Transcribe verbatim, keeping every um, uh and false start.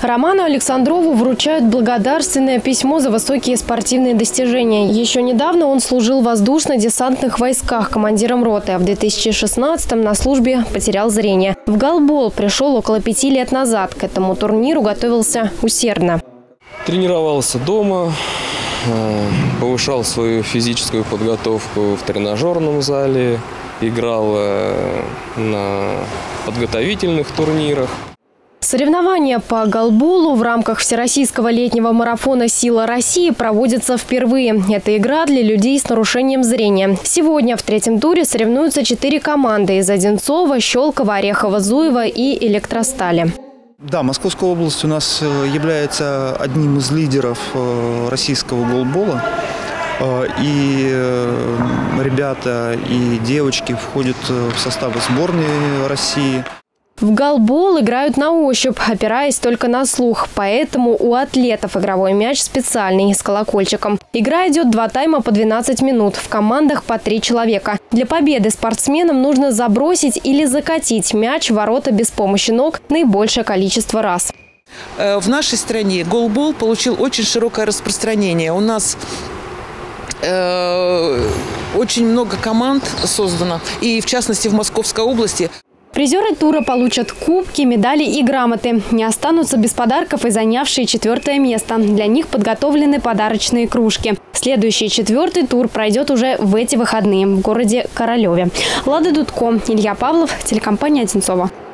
Роману Александрову вручают благодарственное письмо за высокие спортивные достижения. Еще недавно он служил в воздушно-десантных войсках командиром роты, а в две тысячи шестнадцатом на службе потерял зрение. В голбол пришел около пяти лет назад. К этому турниру готовился усердно. Тренировался дома, повышал свою физическую подготовку в тренажерном зале, играл на подготовительных турнирах. Соревнования по голболу в рамках всероссийского летнего марафона «Сила России» проводятся впервые. Это игра для людей с нарушением зрения. Сегодня в третьем туре соревнуются четыре команды из Одинцова, Щелково, Орехово, Зуева и Электростали. Да, Московская область у нас является одним из лидеров российского голбола. И ребята, и девочки входят в состав сборной России. В голбол играют на ощупь, опираясь только на слух. Поэтому у атлетов игровой мяч специальный, с колокольчиком. Игра идет два тайма по двенадцать минут. В командах по три человека. Для победы спортсменам нужно забросить или закатить мяч в ворота без помощи ног наибольшее количество раз. В нашей стране голбол получил очень широкое распространение. У нас э, очень много команд создано. И в частности в Московской области. Призеры тура получат кубки, медали и грамоты. Не останутся без подарков и занявшие четвертое место. Для них подготовлены подарочные кружки. Следующий четвертый тур пройдет уже в эти выходные в городе Королеве. Лада Дудко, Илья Павлов, телекомпания «Одинцово».